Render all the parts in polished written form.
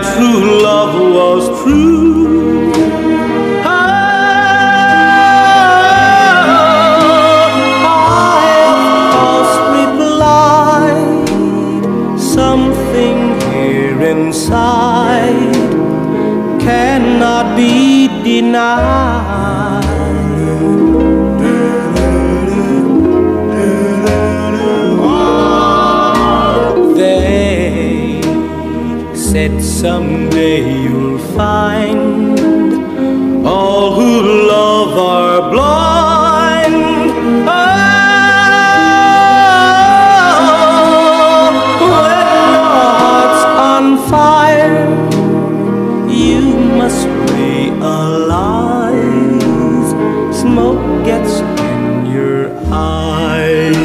true love was true. I of course replied, something here inside cannot be denied. They said someday you'll find all who love are blind. Oh, when your heart's on fire, you must realize smoke gets in your eyes.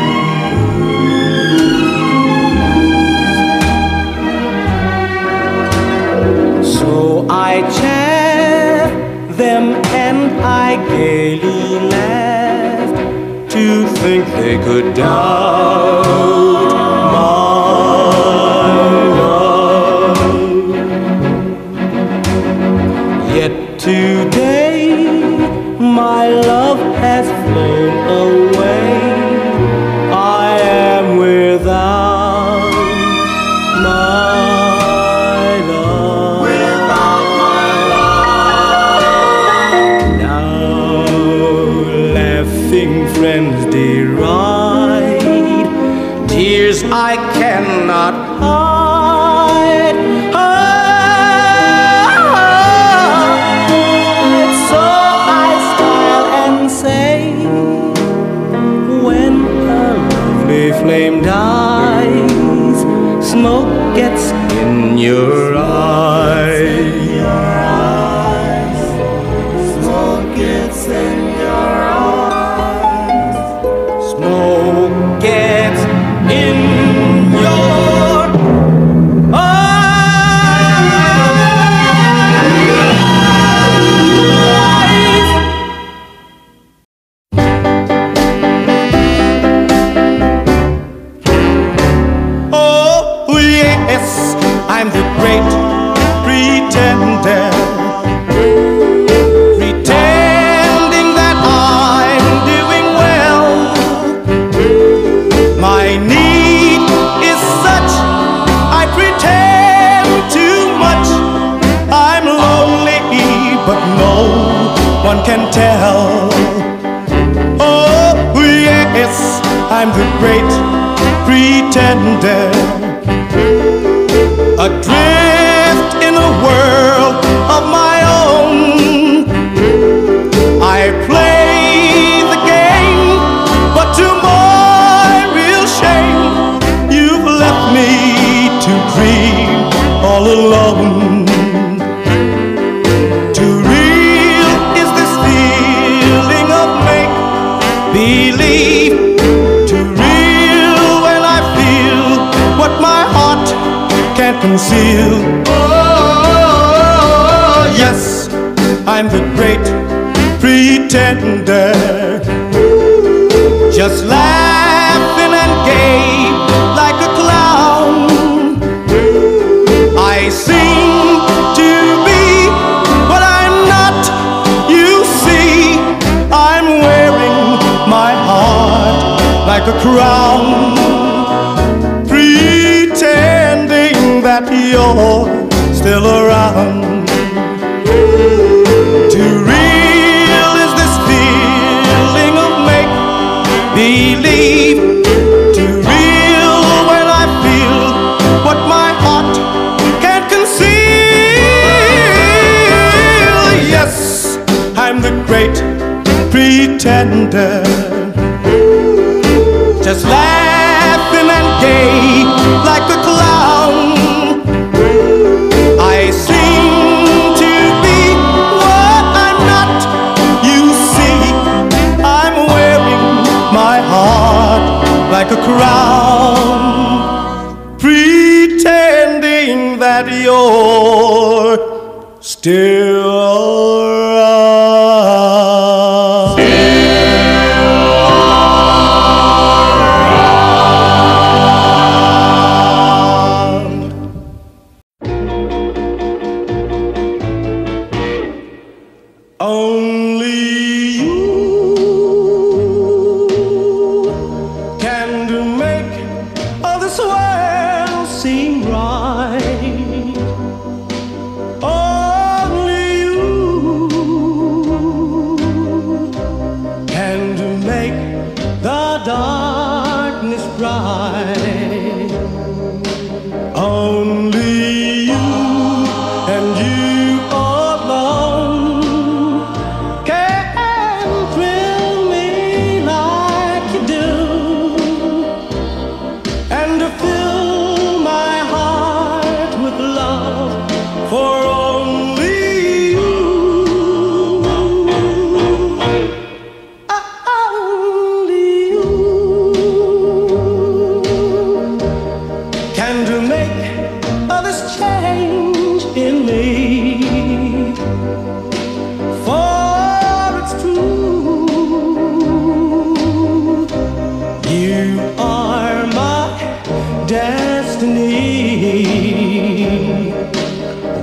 So I chaffed them and I gaily laughed to think they could doubt my love. Yet today my love has flown away. I am without my love. Without my love. Now laughing friends deride tears I cannot hide. So I smile and say, when a lovely flame dies, smoke gets in your eyes. Smoke gets in your eyes. Smoke gets in your eyes. Oh yes, I'm the great pretender, pretending that I'm doing well. My need is such, I pretend too much. I'm lonely, but no one can tell. Oh yes, I'm the great pretender, adrift in a world of my own. I play the game, but to my real shame, you've left me to dream all alone. Too real is this feeling of make-believe. Too real when I feel what my heart can't conceal. Oh yes, I'm the great pretender, just laughing and gay like a clown. I seem to be what I'm not. You see, I'm wearing my heart like a crown, pretending that you're still around. Too real is this feeling of make-believe. Too real when I feel what my heart can't conceal. Yes, I'm the great pretender, just laughing and gay like a clown. I seem to be what I'm not. You see, I'm wearing my heart like a crown, pretending that you're still around.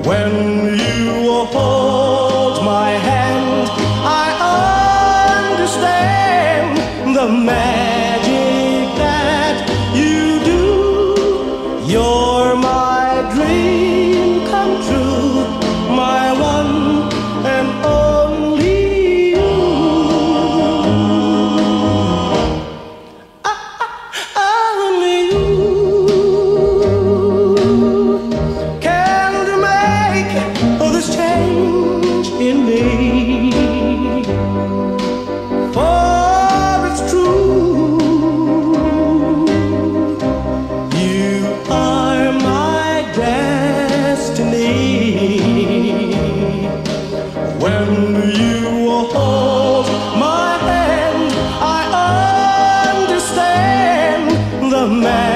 When you hold my hand, I understand the magic that you do. You're my dream come true, my one and only you. Only you can make this change in me. For it's true, you are my destiny. When you hold my hand, I understand the magic